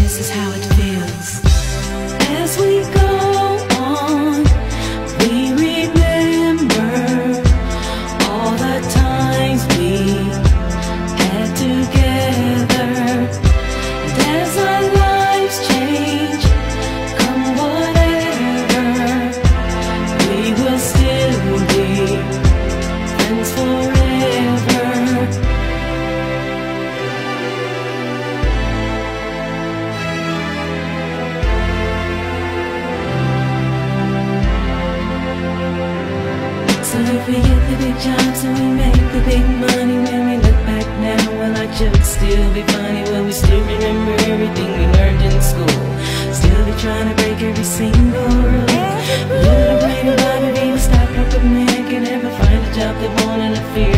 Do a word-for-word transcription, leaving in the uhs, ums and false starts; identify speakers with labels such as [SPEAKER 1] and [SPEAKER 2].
[SPEAKER 1] this is how it feels. As we go on, we remember all the times we had together. And as our lives change, come whatever, we will still be friends forever. So if we get the big jobs and we make the big money, when we look back now, will our jokes still be funny? Will we still remember everything we learned in school? Still be trying to break every single rule? Little brain about it, even stop up a man can ever find a job they want in a field.